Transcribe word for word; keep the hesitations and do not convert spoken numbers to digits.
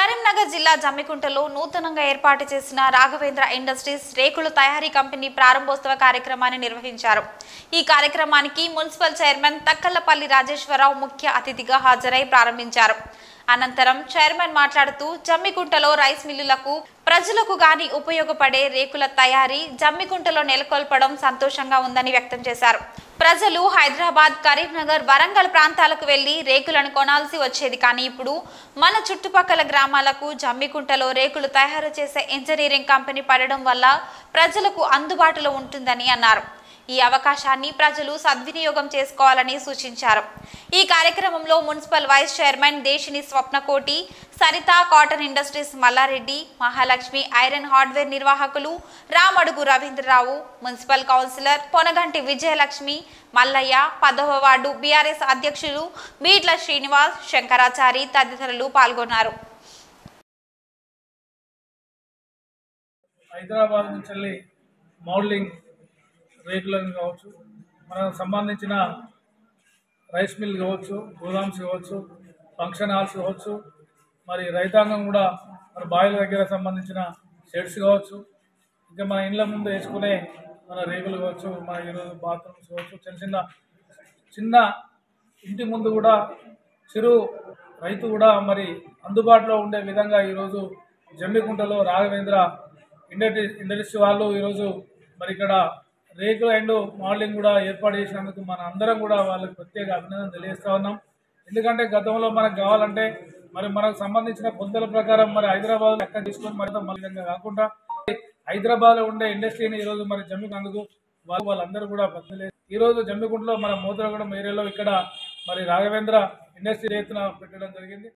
కరీంనగర్ జిల్లా జమ్మికుంటలో నూతనంగా ఏర్పాటు చేసిన రాఘవేంద్ర ఇండస్ట్రీస్ రేకుల తయారీ కంపెనీ ప్రారంభోత్సవ కార్యక్రమాన్ని నిర్వహించారు। ఈ కార్యక్రమానికి మున్సిపల్ చైర్మన్ తక్కలపల్లి రాజేశ్వరరావు ముఖ్య అతిథిగా హాజరై ప్రారంభించారు। అనంతరం చైర్మన్ మాట్లాడుతూ జమ్మికుంటలో రైస్ మిల్లులకు ప్రజలకు గాని ఉపయోగపడే రేకుల తయారీ జమ్మికుంటలో నెలకొల్పడం సంతోషంగా ఉందని వ్యక్తం చేశారు। ప్రజలు హైదరాబాద్, కరీంనగర్, వరంగల్ ప్రాంతాలకు వెళ్లి రేకులను కొనాల్సి వచ్చేది, కానీ ఇప్పుడు మన చుట్టుపక్కల గ్రామాలకు జమ్మికుంటలో రేకులు తయారు చేసే ఇంజనీరింగ్ కంపెనీ పడడం వల్ల ప్రజలకు అందుబాటులో ఉంటుందని అన్నారు। ఈ అవకాశాన్ని ప్రజలు సద్వినియోగం చేసుకోవాలని సూచించారు। ఈ కార్యక్రమంలో municipal vice chairman Deshini Swapnakoti, Saritha cotton industries Mallareddy, Mahalakshmi iron hardware నిర్వాహకులు రామడుగు రవీంద్రరావు, మున్సిపల్ కౌన్సిలర్ పొనగంటి విజయలక్ష్మి, మల్లయ్య, పదవ వార్డు బీఆర్ఎస్ అధ్యక్షులు బీట్ల శ్రీనివాస్, శంకరాచారి తదితరులు పాల్గొన్నారు। హైదరాబాద్ నుంచి మౌల్డింగ్ రేకులను కావచ్చు, మనకు సంబంధించిన రైస్ మిల్ కావచ్చు, గోదామ్స్ కావచ్చు, ఫంక్షన్ హాల్స్ కావచ్చు, మరి రైతాంగం కూడా మన బాయిల దగ్గర సంబంధించిన షెడ్స్ కావచ్చు, ఇంకా మన ఇండ్ల ముందు వేసుకునే మన రేకులు కావచ్చు, మన ఈరోజు బాత్రూమ్స్ కావచ్చు, చిన్న చిన్న చిన్న ఇంటి ముందు కూడా చిరు రైతు కూడా మరి అందుబాటులో ఉండే విధంగా ఈరోజు జమ్మికుంటలో రాఘవేంద్ర ఇండస్ట్రీ ఇండస్ట్రీ వాళ్ళు ఈరోజు మరి ఇక్కడ రేకులు అండ్ మోడలింగ్ కూడా ఏర్పాటు చేసినందుకు మన అందరం కూడా వాళ్ళకి ప్రత్యేక అభినందన తెలియజేస్తా ఉన్నాం। ఎందుకంటే గతంలో మనకు కావాలంటే మరి మనకు సంబంధించిన కొలతల ప్రకారం మరి హైదరాబాద్ ఎక్కడ తీసుకొని మరి విధంగా కాకుండా హైదరాబాద్లో ఉండే ఇండస్ట్రీని ఈరోజు మరి జమ్మికుంటకు వాళ్ళు వాళ్ళందరూ కూడా బదిలీ ఈరోజు జమ్మికుంటలో మన మోతరగూడెం ఏరియాలో ఇక్కడ మరి రాఘవేంద్ర ఇండస్ట్రీ ఎత్తున పెట్టడం జరిగింది।